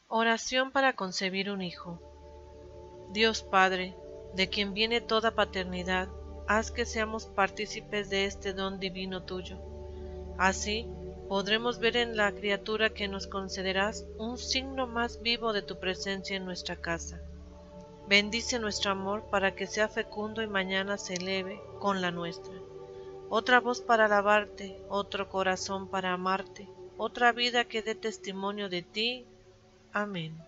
Oración para concebir un hijo. Dios Padre, de quien viene toda paternidad, haz que seamos partícipes de este don divino tuyo. Así podremos ver en la criatura que nos concederás un signo más vivo de tu presencia en nuestra casa. Bendice nuestro amor para que sea fecundo y mañana se eleve con la nuestra. Otra voz para alabarte, otro corazón para amarte, otra vida que dé testimonio de ti. Amén.